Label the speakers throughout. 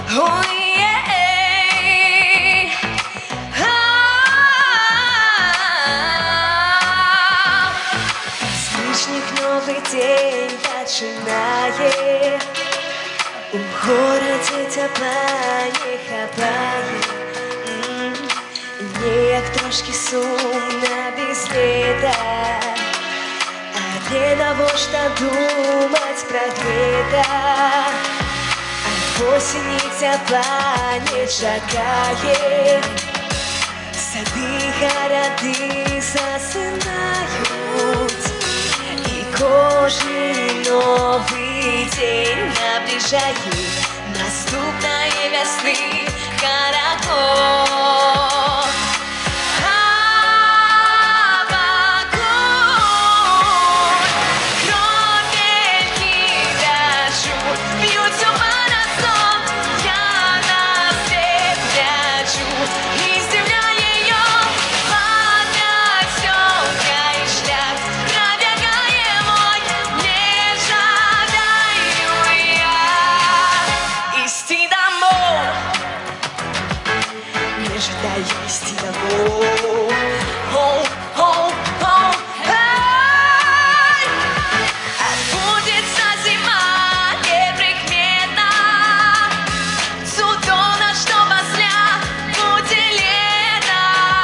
Speaker 1: Новый день починає, у городі тепла не хапає. Ніяк трошки сумно без літа, але навошта думать про гэта? От осені тепла не чекає, сады городи засинають. Кожный новый день наближает наступной весны каракол. Дай вести домой. Отбудется зима неприметно, судно, что возля будет лето.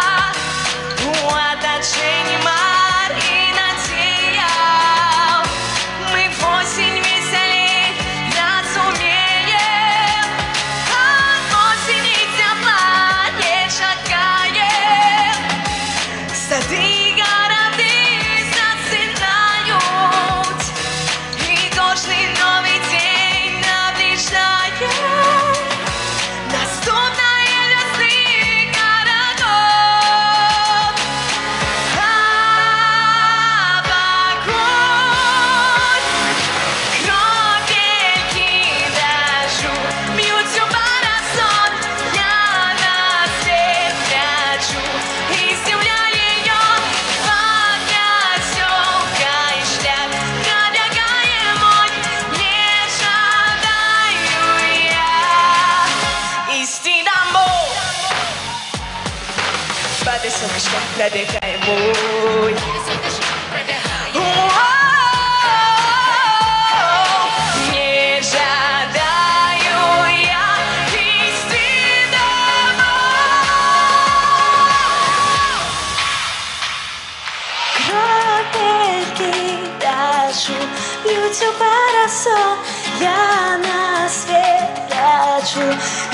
Speaker 1: От отчаяния Марина сиял, мы в осень веселей разумеем. От осени тепла не шагает, сады городы засыпают, и кожный новый день наближает наступной весны городов. Кровельки дрожу, бьются парасон, я на свет прячу, и земля ее пока и шляп, пробегая мой, не жадаю я идти домой. По веселочкам пробегая мой. Не жадаю я идти домой. Капельки дождю бьются парасон, я на свет прячу,